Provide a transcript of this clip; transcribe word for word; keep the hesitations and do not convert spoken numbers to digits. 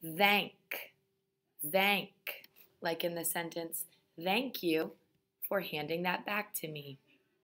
Thank, thank, like in the sentence, thank you for handing that back to me.